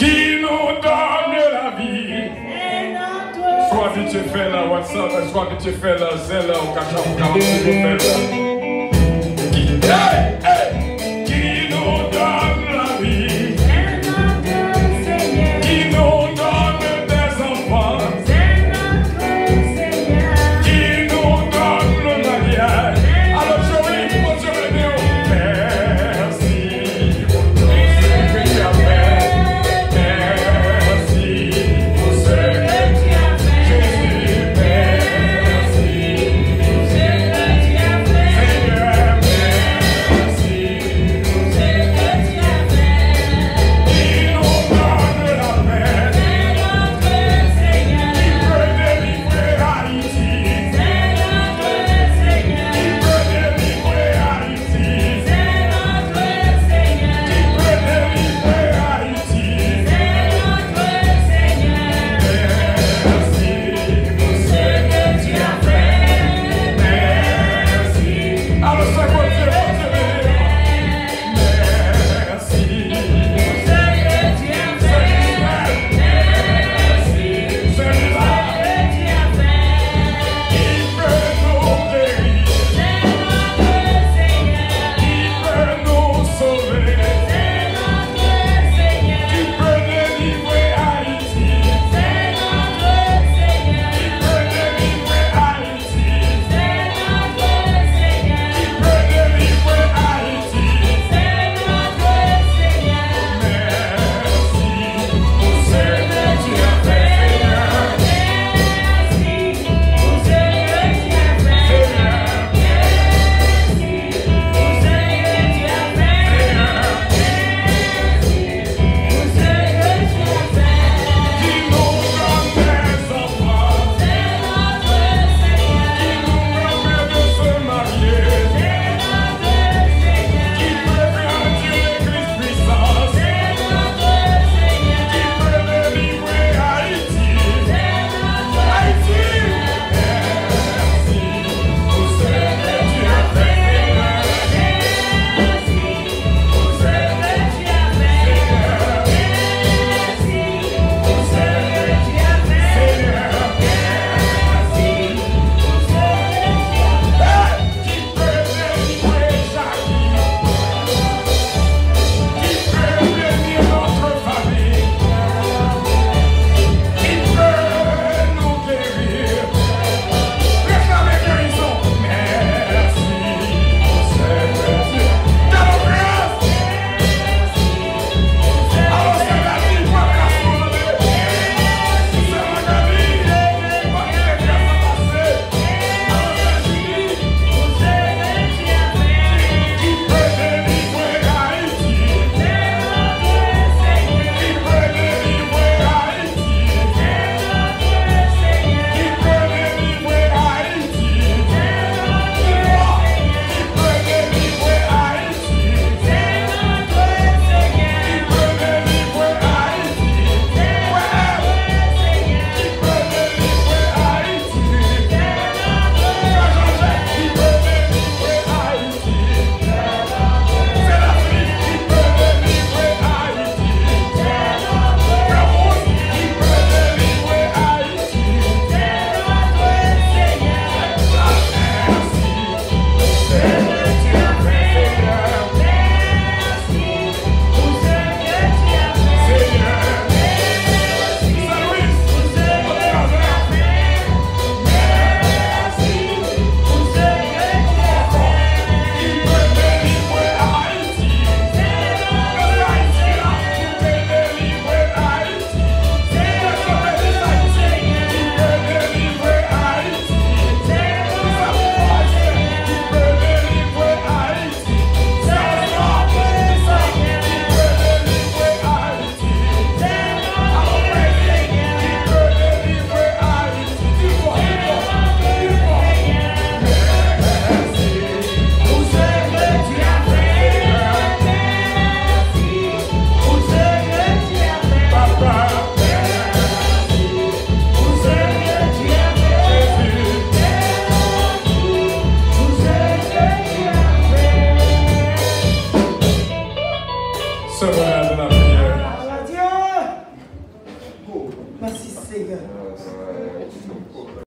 qui nous donne la vie. Soit que tu fais la WhatsApp, soit que tu fais la Zelle ou qui nous donne la vie, qui nous donne des enfants, qui nous donne le mariage. Alors je vais vous dire merci pour tout ce que tu as fait. Merci pour ce que tu as fait. Jésus, merci pour ce que tu as fait. Seigneur, merci pour ce que tu as fait. Qui nous donne la paix. C'est notre Seigneur. Qui peut délivrer Haïti. C'est notre Seigneur. Qui peut délivrer Haïti. C'est notre Seigneur. Qui peut délivrer Haïti. C'est notre Seigneur. Merci pour ce que tu as fait. Merci. Alors ça continue, merci pour ce que tu as fait. Merci celui-là qui peut nous guérir, c'est notre Seigneur. Qui peut nous sauver, c'est notre Seigneur. Qui peut délivrer Haïti, c'est notre Seigneur. Qui peut délivrer Haïti, c'est notre Seigneur. Qui peut délivrer Haïti, c'est notre Seigneur. Merci pour ce que tu as fait, Seigneur. Merci pour ce que tu as fait, Seigneur. Merci pour ce que tu as fait, Seigneur. Merci pour ce que tu as fait. Qui nous donne des enfants, c'est notre Seigneur. Qui nous permet de se marier, c'est notre Seigneur. Qui peut grandir l'Église puissante, c'est notre Seigneur. Qui peut délivrer Haïti, c'est notre Haïti. Merci pour ce que tu as fait, Seigneur. Merci pour ce que tu as fait, Seigneur. Merci pour ce que tu as fait, Seigneur. Merci pour ce que tu as fait. Qui peut délivrer Jackie, qui peut bénir notre famille, qui peut nous guérir, réclamer guérison. Merci pour ce que tu as fait. Alors c'est la vie, pas qu'à se demander. C'est la vie, pas qu'il est bien passé. Alors c'est Julie, pour ce que tu as fait. Qui peut délivrer Haïti, c'est notre Seigneur. Qui peut délivrer Haïti, c'est notre Seigneur. Qui peut délivrer Haïti, c'est notre Seigneur. Qui peut délivrer Haïti, c'est notre Seigneur. Qui peut délivrer Haïti, c'est notre Seigneur. Qui peut délivrer Haïti, c'est notre Seigneur. Qui peut délivrer Haïti, c'est l'Afrique. Qui peut délivrer Haïti, c'est notre Cameroun. Qui peut délivrer Haïti, c'est notre Seigneur. Merci pour ce que tu as fait, Seigneur. Merci pour ce que tu as fait, Seigneur. Merci Saint-Louis pour ce que tu as fait. Merci pour ce que tu as fait. Qui peut délivrer Haïti, c'est notre Haïti. Qui peut délivrer Haïti, c'est notre Seigneur. Qui peut délivrer Haïti, c'est notre Seigneur. Qui peut délivrer Haïti, c'est notre Seigneur. Qui peut délivrer Haïti, c'est notre Seigneur. Qui peut délivrer Haïti, dis-moi, dis-moi. Merci pour ce que tu as fait. Merci pour ce que tu as fait, Papa. Merci pour ce que tu as fait, Jésus. Merci pour ce que tu as fait. Ce moment de la prière. Seigneur.